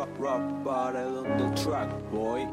Rock bottle on the track, boy.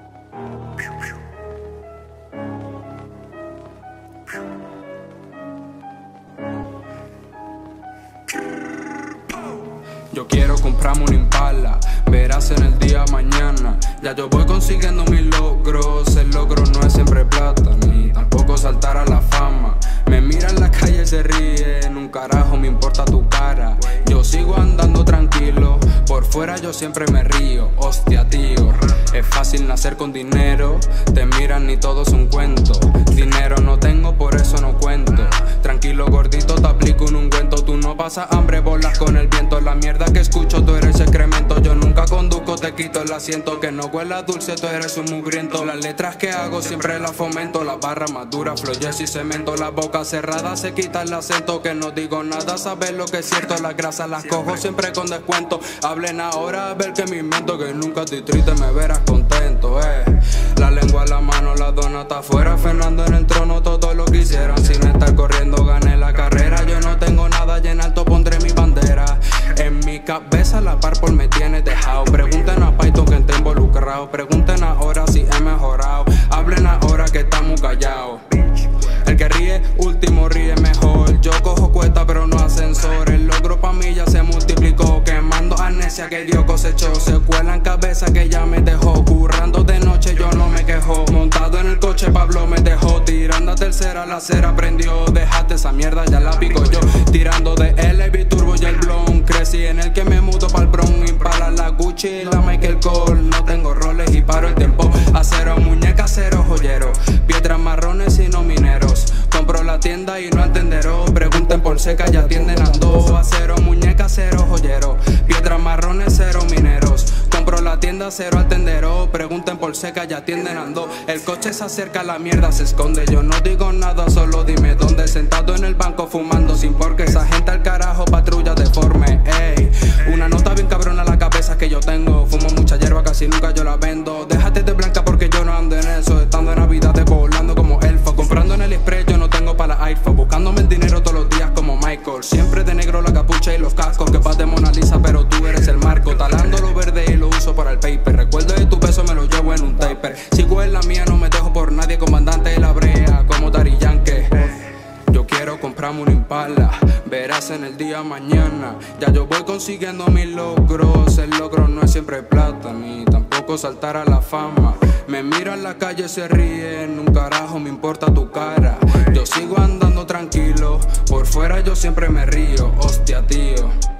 Yo quiero comprarme un Impala, verás en el día mañana. Ya yo voy consiguiendo mis logros. El logro no es siempre plata, ni tampoco saltar a la fama. Me mira en la calle y se ríen, un carajo me importa tu cara. Yo sigo andando tranquilo, por fuera yo siempre me río. Hostia tío, es fácil nacer con dinero. Te miran y todo es un cuento. Dinero no tengo, por eso no cuento. Tranquilo gordito, te aplico un ungüento. Tú no pasas hambre, bolas con el viento. La mierda que escucho, tú eres excremento. Yo nunca conduzco, te quito el asiento. Que no huela dulce, tú eres un mugriento. Las letras que hago siempre las fomento. Las barras más duras, flores y cemento. La boca cerrada se quita el acento. Que no digo nada, sabes lo que es cierto. Las grasas las cojo siempre con descuento. Hablen ahora a ver que me invento. Que nunca estoy triste, me verás contento, La lengua a la mano, la dona está afuera. Fernando en el trono, todo lo quisieran. Sin estar corriendo gané la carrera. Yo no tengo nada y en alto pondré mi bandera. En mi cabeza la Purple me tiene dejado. Pregunten a Python que está involucrado. Pregunten ahora si he mejorado. Hablen ahora que estamos callados. El que ríe último ríe mejor. Yo cojo cuesta pero no ascensor. El logro pa' mí ya se multiplicó. Quemando amnesia que Dios cosechó. Secuela en cabeza que ya me dejó. Currando de noche yo no me quejo. Montado en el coche Pablo me dejó. Tirando a tercera la cera prendió. Dejaste esa mierda ya la pico yo. Tirando de LB Turbo y el Blon. Crecí en el que me mudo pa'l Bronx. Impala la Gucci, la Michael Kors. No tengo roles y paro el tiempo. Acero, muñeca, cero, joyero. Piedras marrones y no mineros. Compro la tienda y no al tendero. Pregunten por seca, ya atienden ando. Acero, muñeca, cero, joyero. Piedras marrones, cero mineros. Compro la tienda, cero al tendero. Pregunten por seca, ya atienden ando. El coche se acerca, la mierda se esconde. Yo no digo nada, solo dime dónde. Sentado en el banco fumando sin porque esa gente al carajo patrulla deforme, ey. Una nota bien cabrona a la cabeza que yo tengo. Fumo mucha hierba, casi nunca yo la vendo. Déjate de blanca porque yo no ando en eso. Estando en Navidades volando como elfo. Comprando en el Express yo no tengo para la iPhone. Buscándome el dinero todos los días como Michael. Siempre de negro la capucha y los cascos. Que paz de Mona Lisa pero tú eres el marco. Talando lo verde y lo uso para el paper. Recuerdo de tu beso me lo llevo en un taper. Sigo en la mía, no me dejo por nadie. Comandante de la brea como Daddy Yankee. Yo quiero comprarme un Impala, verás en el día mañana. Ya yo voy consiguiendo mis logros. El logro no es siempre plata, ni tampoco saltar a la fama. Me miran en la calle, se ríen, un carajo me importa tu cara. Yo sigo andando tranquilo, por fuera yo siempre me río. Hostia tío.